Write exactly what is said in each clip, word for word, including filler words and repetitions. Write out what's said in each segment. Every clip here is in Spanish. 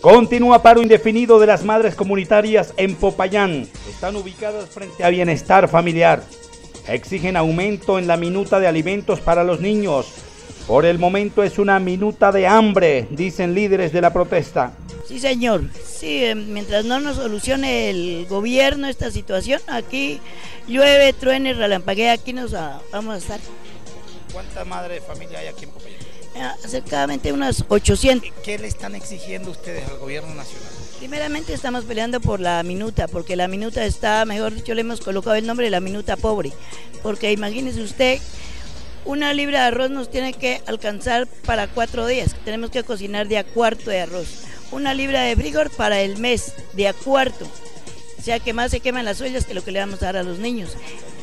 Continúa paro indefinido de las madres comunitarias en Popayán. Están ubicadas frente a Bienestar Familiar. Exigen aumento en la minuta de alimentos para los niños. Por el momento es una minuta de hambre, dicen líderes de la protesta. Sí, señor. Sí, mientras no nos solucione el gobierno esta situación, aquí llueve, truene, relampaguea, aquí nos a, vamos a estar. ¿Cuántas madres de familia hay aquí en Popayán? Acercadamente unas ochocientas. ¿Qué le están exigiendo ustedes al gobierno nacional? Primeramente estamos peleando por la minuta, porque la minuta está, mejor dicho, le hemos colocado el nombre de la minuta pobre, porque imagínese usted, una libra de arroz nos tiene que alcanzar para cuatro días, tenemos que cocinar de a cuarto de arroz, una libra de frijol para el mes, de a cuarto, o sea que más se queman las ollas que lo que le vamos a dar a los niños.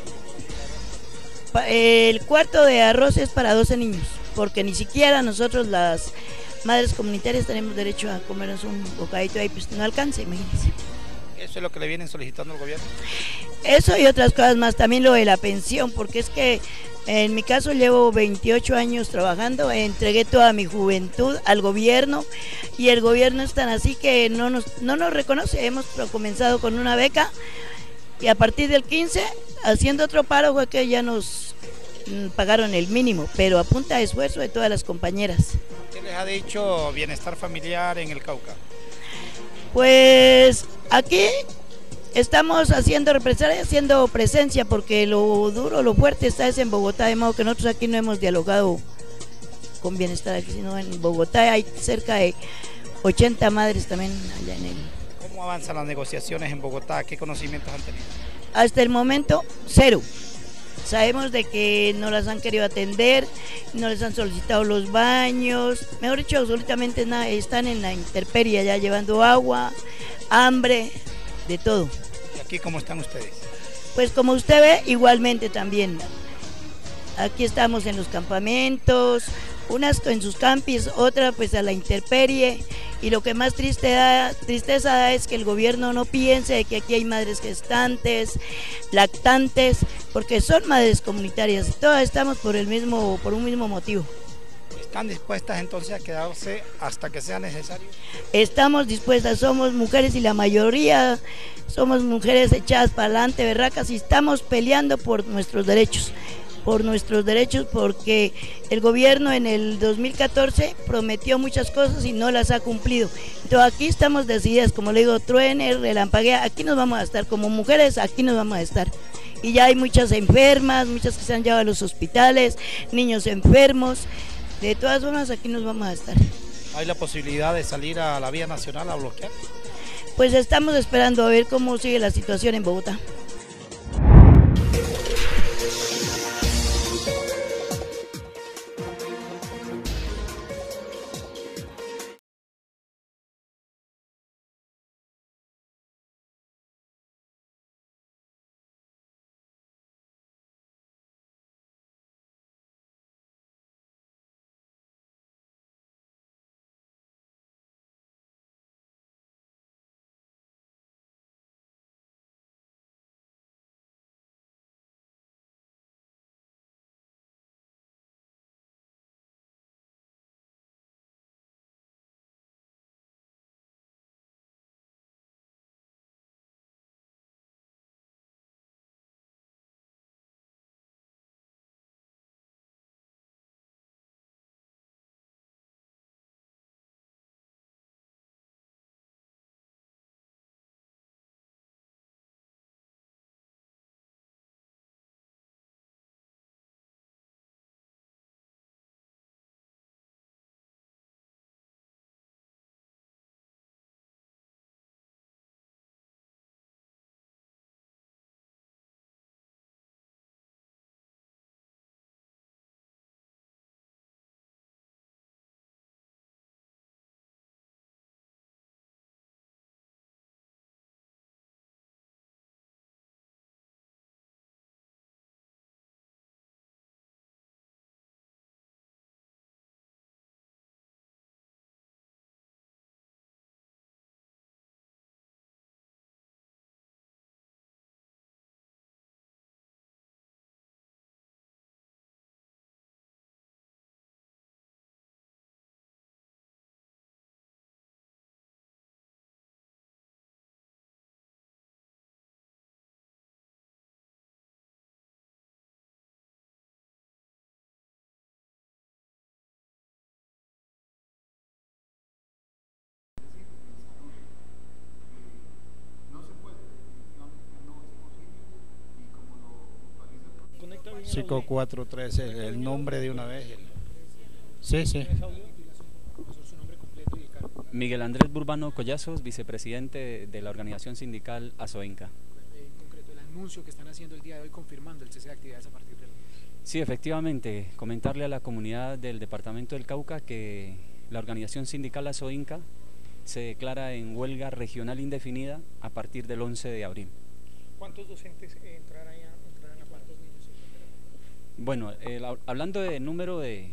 El cuarto de arroz es para doce niños, porque ni siquiera nosotros las madres comunitarias tenemos derecho a comernos un bocadito ahí, pues no alcanza, imagínense. ¿Eso es lo que le vienen solicitando al gobierno? Eso y otras cosas más, también lo de la pensión, porque es que en mi caso llevo veintiocho años trabajando, entregué toda mi juventud al gobierno y el gobierno es tan así que no nos, no nos reconoce. Hemos comenzado con una beca y a partir del quince, haciendo otro paro, fue que ya nos pagaron el mínimo, pero a punta de esfuerzo de todas las compañeras. ¿Qué les ha dicho Bienestar Familiar en el Cauca? Pues aquí estamos haciendo represalia, haciendo presencia, porque lo duro, lo fuerte está es en Bogotá, de modo que nosotros aquí no hemos dialogado con Bienestar, aquí, sino en Bogotá hay cerca de ochenta madres también allá en el... ¿Cómo avanzan las negociaciones en Bogotá? ¿Qué conocimientos han tenido? Hasta el momento, cero. Sabemos de que no las han querido atender, no les han solicitado los baños, mejor dicho, absolutamente nada, están en la intemperie ya llevando agua, hambre, de todo. ¿Y aquí cómo están ustedes? Pues como usted ve, igualmente también. Aquí estamos en los campamentos, unas en sus campis, otra pues a la intemperie, y lo que más triste da, tristeza da es que el gobierno no piense de que aquí hay madres gestantes, lactantes, porque son madres comunitarias, todas estamos por el mismo, por un mismo motivo. ¿Están dispuestas entonces a quedarse hasta que sea necesario? Estamos dispuestas, somos mujeres y la mayoría somos mujeres echadas para adelante, berracas, y estamos peleando por nuestros derechos. por nuestros derechos porque el gobierno en el dos mil catorce prometió muchas cosas y no las ha cumplido. Entonces aquí estamos decididas, como le digo, truene, relampaguea, aquí nos vamos a estar, como mujeres aquí nos vamos a estar. Y ya hay muchas enfermas, muchas que se han llevado a los hospitales, niños enfermos, de todas formas aquí nos vamos a estar. ¿Hay la posibilidad de salir a la vía nacional a bloquear? Pues estamos esperando a ver cómo sigue la situación en Bogotá. Psico cuatro trece, el, el nombre de una vez. El... Sí, sí. Miguel Andrés Burbano Collazos, vicepresidente de la organización sindical ASOINCA. En concreto, el anuncio que están haciendo el día de hoy confirmando el cese de actividades a partir del lunes. Sí, efectivamente, comentarle a la comunidad del departamento del Cauca que la organización sindical ASOINCA se declara en huelga regional indefinida a partir del once de abril. ¿Cuántos docentes entrarán a cuántos niños? Bueno, eh, hablando de número de,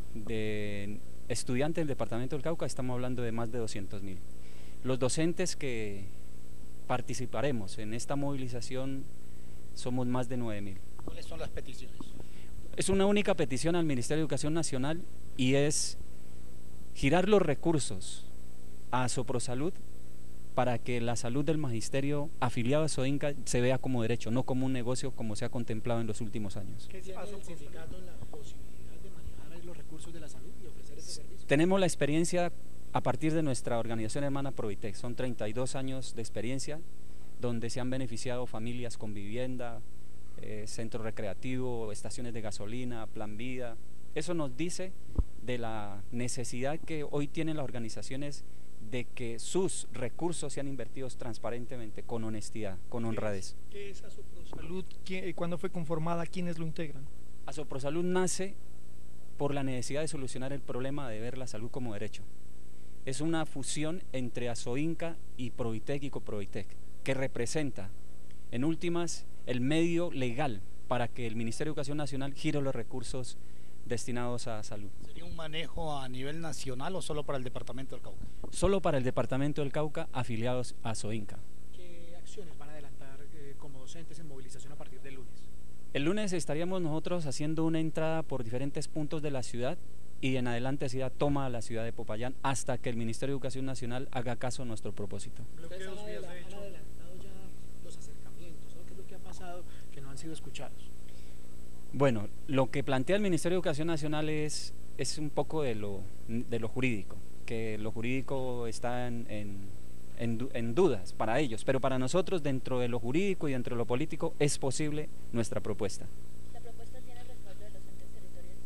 de estudiantes del departamento del Cauca, estamos hablando de más de doscientos mil. Los docentes que participaremos en esta movilización somos más de nueve mil. ¿Cuáles son las peticiones? Es una única petición al Ministerio de Educación Nacional y es girar los recursos a Soprosalud para que la salud del magisterio afiliado a SOINCA se vea como derecho, no como un negocio como se ha contemplado en los últimos años. ¿Qué tiene el sindicato la posibilidad de manejar los recursos de la salud y ofrecer ese servicio? Tenemos la experiencia a partir de nuestra organización hermana Provitec, son treinta y dos años de experiencia donde se han beneficiado familias con vivienda, eh, centro recreativo, estaciones de gasolina, plan vida. Eso nos dice de la necesidad que hoy tienen las organizaciones de que sus recursos sean invertidos transparentemente, con honestidad, con honradez. ¿Qué es Asoprosalud? ¿Cuándo fue conformada? ¿Quiénes lo integran? Asoprosalud nace por la necesidad de solucionar el problema de ver la salud como derecho. Es una fusión entre ASOINCA y Provitec y Coprovitec, que representa, en últimas, el medio legal para que el Ministerio de Educación Nacional gire los recursos destinados a salud. ¿Sería un manejo a nivel nacional o solo para el departamento del Cauca? Solo para el departamento del Cauca, afiliados a ASOINCA. ¿Qué acciones van a adelantar eh, como docentes en movilización a partir del lunes? El lunes estaríamos nosotros haciendo una entrada por diferentes puntos de la ciudad y en adelante se toma a la ciudad de Popayán hasta que el Ministerio de Educación Nacional haga caso a nuestro propósito. ¿Ustedes han, adela han adelantado ya los acercamientos? ¿Qué es lo que ha pasado que no han sido escuchados? Bueno, lo que plantea el Ministerio de Educación Nacional es, es un poco de lo, de lo jurídico, que lo jurídico está en, en, en, en dudas para ellos, pero para nosotros dentro de lo jurídico y dentro de lo político es posible nuestra propuesta. ¿La propuesta tiene el respaldo de los entes territoriales?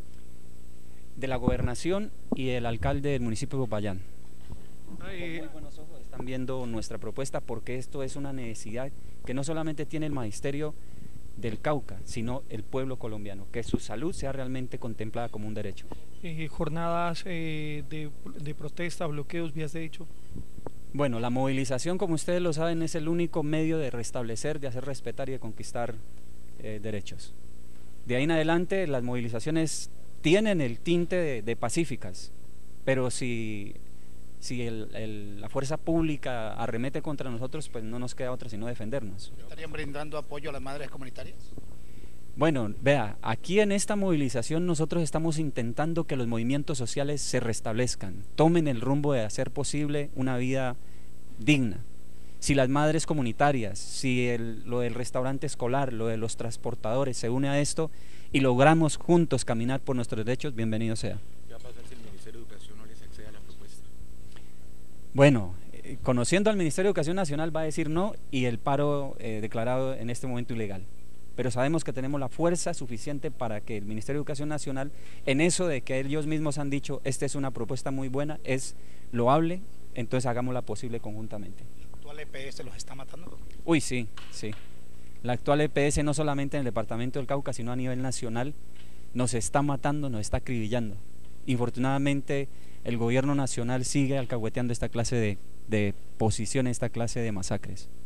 De la gobernación y el alcalde del municipio de Popayán. Ay, Con muy buenos ojos están viendo nuestra propuesta porque esto es una necesidad que no solamente tiene el magisterio del Cauca, sino el pueblo colombiano, que su salud sea realmente contemplada como un derecho. eh, jornadas eh, de, de protesta, bloqueos, vías de hecho. Bueno, la movilización, como ustedes lo saben, es el único medio de restablecer, de hacer respetar y de conquistar eh, derechos. De ahí en adelante las movilizaciones tienen el tinte de, de pacíficas, pero si, si el, el, la fuerza pública arremete contra nosotros, pues no nos queda otra sino defendernos. ¿Estarían brindando apoyo a las madres comunitarias? Bueno, vea, aquí en esta movilización nosotros estamos intentando que los movimientos sociales se restablezcan, tomen el rumbo de hacer posible una vida digna. Si las madres comunitarias, si el, lo del restaurante escolar, lo de los transportadores se une a esto y logramos juntos caminar por nuestros derechos, bienvenido sea. ¿Qué va a pasar si el Ministerio de Educación no les accede a la propuesta? Bueno, eh, conociendo al Ministerio de Educación Nacional va a decir no y el paro eh, declarado en este momento ilegal. Pero sabemos que tenemos la fuerza suficiente para que el Ministerio de Educación Nacional, en eso de que ellos mismos han dicho, esta es una propuesta muy buena, es loable, entonces hagámosla posible conjuntamente. ¿La actual E P S los está matando? Uy, sí, sí. La actual E P S no solamente en el departamento del Cauca, sino a nivel nacional, nos está matando, nos está acribillando. Infortunadamente, el gobierno nacional sigue alcahueteando esta clase de, de posiciones, esta clase de masacres.